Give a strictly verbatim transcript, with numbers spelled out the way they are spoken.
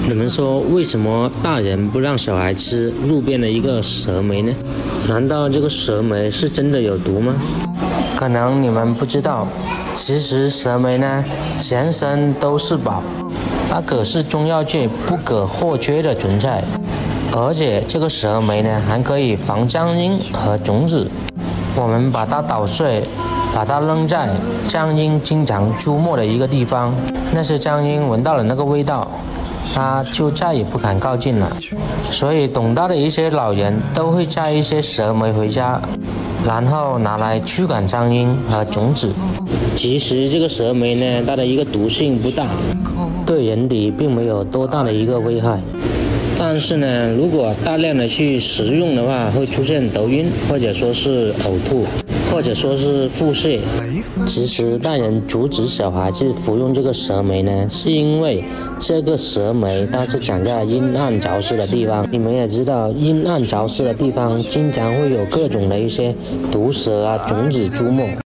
你们说为什么大人不让小孩吃路边的一个蛇莓呢？难道这个蛇莓是真的有毒吗？可能你们不知道，其实蛇莓呢，全身都是宝，它可是中药界不可或缺的存在。而且这个蛇莓呢，还可以防僵硬和肿子。我们把它捣碎，把它扔在僵硬经常出没的一个地方，那些僵硬闻到了那个味道，它就再也不敢靠近了。所以懂大的一些老人都会摘一些蛇莓回家，然后拿来驱赶苍蝇和种子。其实这个蛇莓呢，它的一个毒性不大，对人体并没有多大的一个危害。但是呢，如果大量的去食用的话，会出现头晕，或者说是呕吐，或者说是腹泻。其实大人阻止小孩子服用这个蛇莓呢，是因为这个蛇莓它是长在阴暗潮湿的地方。你们也知道，阴暗潮湿的地方经常会有各种的一些毒蛇啊种子出没。